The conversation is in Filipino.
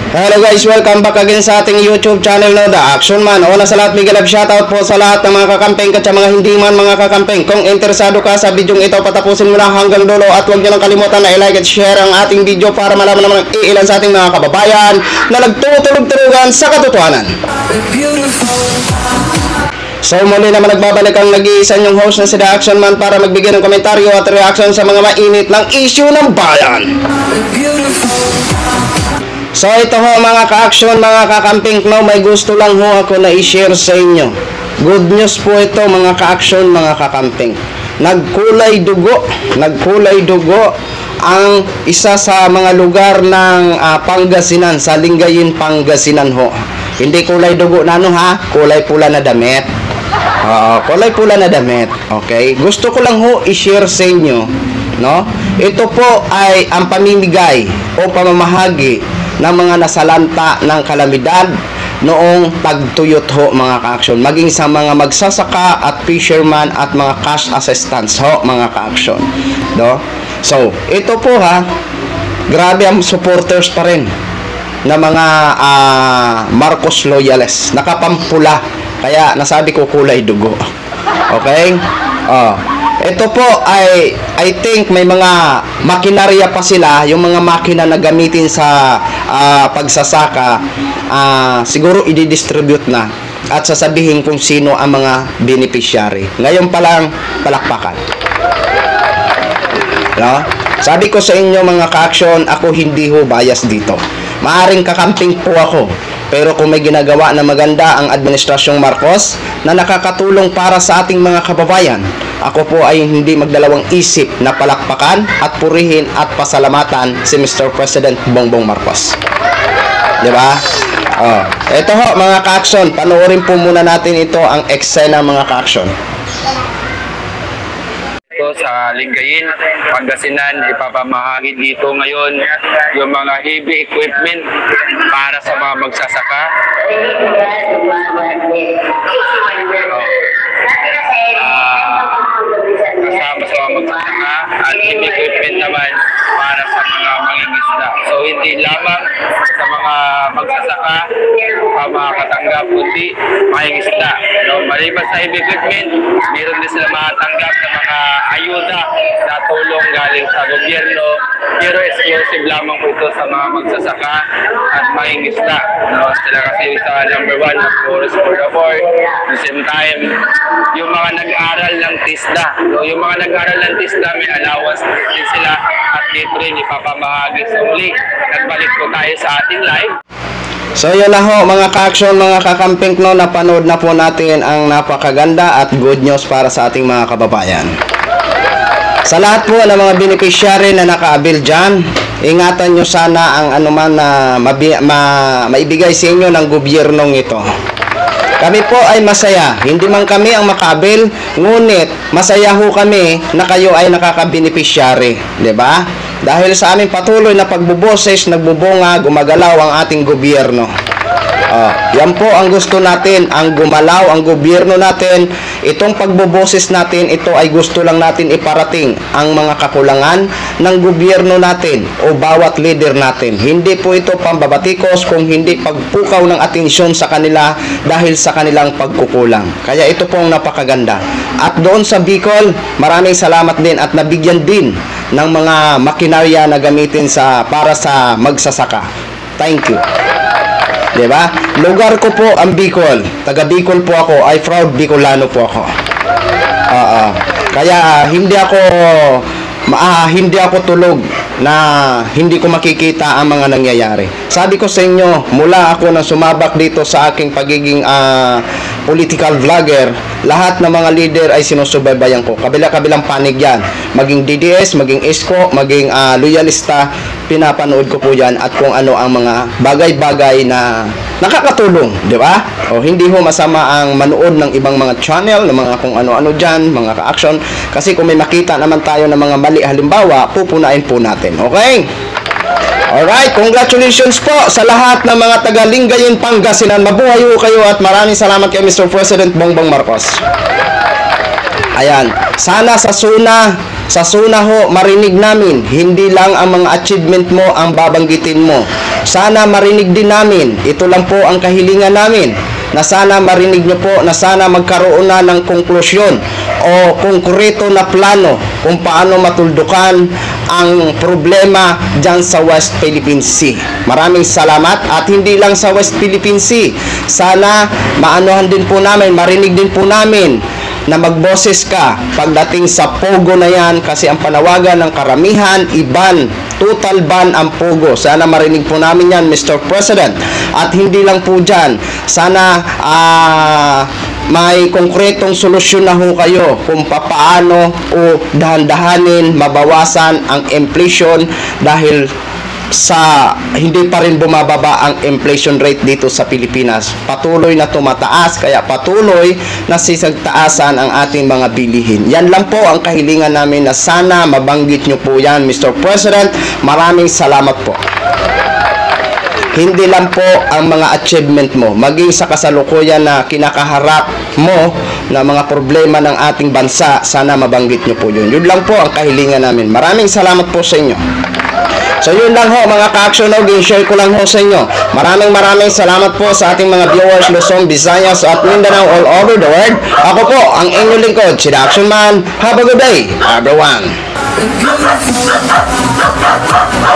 Hello guys, welcome back again sa ating YouTube channel no, The Action Man. Una sa lahat, big love shoutout po sa lahat ng mga kakampeng at sa mga hindi man mga kakampeng. Kung interesado ka sa video ito, patapusin mo lang hanggang dulo at huwag nyo lang kalimutan na i-like at share ang ating video para malaman naman ang ilan sa ating mga kababayan na nagtutulog-tulugan sa katotohanan. So muli naman nagbabalik ang nag-iisa yung host na si The Action Man para magbigay ng komentaryo at reaction sa mga mainit ng issue ng bayan. So ito ho mga ka-action, mga kakamping, no, may gusto lang ho ako na i-share sa inyo. Good news po ito mga ka-action, mga kakamping. Nagkulay dugo ang isa sa mga lugar ng Pangasinan, sa Lingayen, Pangasinan ho. Hindi kulay dugo na ano ha, kulay pula na damit. Kulay pula na damit. Okay, gusto ko lang ho i-share sa inyo, no? Ito po ay ang pamimigay o pamamahagi ng mga nasalanta ng kalamidad noong tagtuyot ho mga ka-action, maging sa mga magsasaka at fisherman at mga cash assistants ho mga ka-action, no? So ito po ha, grabe ang supporters pa rin na mga Marcos loyalists, nakapampula, kaya nasabi ko kulay dugo. Okay, ito po ay I think may mga makinarya pa sila, yung mga makina na gamitin sa pagsasaka, siguro i-distribute na at sasabihin kung sino ang mga beneficiary. Ngayon pa lang palakpakan. No? Sabi ko sa inyo mga ka-action, ako hindi ho bias dito. Maaring kakamping po ako, pero kung may ginagawa na maganda ang Administrasyong Marcos na nakakatulong para sa ating mga kababayan, ako po ay hindi magdalawang isip na palakpakan at purihin at pasalamatan si Mr. President Bongbong Marcos. Diba? Ito ho mga ka-action, panoorin po muna natin ito ang eksena mga ka-action. Sa Lingayen, Pangasinan, ipapamahagi dito ngayon yung mga heavy equipment para sa mga magsasaka. Kasama sa mga magsasaka at heavy equipment naman para sa mga mangingisda. So hindi lamang sa mga magsasaka ang mga katanggap, kundi mangingisda. So, maliban sa heavy equipment, meron din sila makatanggap ng mga ayuda na tulong galing sa gobyerno, pero exclusive lamang po ito sa mga magsasaka at mangingisda. No? Sila kasi sa number 1 of course for the poor. At the same time, yung mga nag-aral ng TISDA. So, yung mga nag-aral ng TISDA, may allowance din sila at dito rin ipapamahagi sa uli. Nagbalik po tayo sa ating live. So yun na ho mga ka-action, mga kakamping, no, napanood na po natin ang napakaganda at good news para sa ating mga kababayan. Sa lahat po ng mga beneficiary na naka-avail dyan, ingatan nyo sana ang anuman na maibigay sa inyo ng gobyernong ito. Kami po ay masaya, hindi man kami ang maka-avail, ngunit masaya ho kami na kayo ay nakaka-beneficiary, di ba? Dahil sa aming patuloy na pagbuboses, nagbubunga, gumagalaw ang ating gobyerno. Yan po ang gusto natin, ang gumalaw ang gobyerno natin. Itong pagbuboses natin, ito ay gusto lang natin iparating ang mga kakulangan ng gobyerno natin o bawat leader natin. Hindi po ito pambabatikos, kung hindi pagpukaw ng atensyon sa kanila dahil sa kanilang pagkukulang. Kaya ito pong napakaganda. At doon sa Bicol, maraming salamat din at nabigyan din ng mga makinarya na gamitin para sa magsasaka. Thank you. Diba? Lugar ko po ang Bicol. Taga Bicol po ako. I proud Bicolano po ako. Kaya hindi ako tulog na hindi ko makikita ang mga nangyayari. Sabi ko sa inyo, mula ako na sumabak dito sa aking pagiging political vlogger, lahat ng mga leader ay sinusubaybayan ko. Kabila-kabilang panig yan. Maging DDS, maging ESCO, maging loyalista, pinapanood ko po yan at kung ano ang mga bagay-bagay na nakakatulong, di ba? O hindi ho masama ang manood ng ibang mga channel, ng mga kung ano-ano dyan, mga ka-action. Kasi kung may makita naman tayo ng mga mali, halimbawa, pupunain po natin. Okay? Alright, congratulations po sa lahat ng mga taga Lingayen, Pangasinan. Mabuhay ho kayo at maraming salamat kay Mr. President Bongbong Marcos. Ayan, sana sa Suna ho marinig namin, hindi lang ang mga achievement mo ang babanggitin mo. Sana marinig din namin. Ito lang po ang kahilingan namin, na sana marinig nyo po, na sana magkaroon na ng konklusyon o konkreto na plano kung paano matuldukan ang problema dyan sa West Philippine Sea. Maraming salamat, at hindi lang sa West Philippine Sea. Sana maanuhan din po namin, marinig din po namin na magboses ka pagdating sa Pogo na yan, kasi ang panawagan ng karamihan, iban, total ban ang Pogo. Sana marinig po namin yan, Mr. President. At hindi lang po dyan, sana may konkretong solusyon na ho kayo kung papaano o dahan-dahanin mabawasan ang inflation, dahil sa hindi pa rin bumababa ang inflation rate dito sa Pilipinas. Patuloy na tumataas, kaya patuloy na sisagtaasan ang ating mga bilihin. Yan lang po ang kahilingan namin, na sana mabanggit nyo po yan, Mr. President. Maraming salamat po. Hindi lang po ang mga achievement mo, maging sa kasalukuyan na kinakaharap mo na mga problema ng ating bansa, sana mabanggit nyo po yun. Yun lang po ang kahilingan namin. Maraming salamat po sa inyo. So yun lang ho mga ka-action, share ko lang ho sa inyo. Maraming salamat po sa ating mga viewers Luzon, Visayas at Mindanao all over the world. Ako po ang inyong lingkod, si The Action Man. Have a good day, everyone.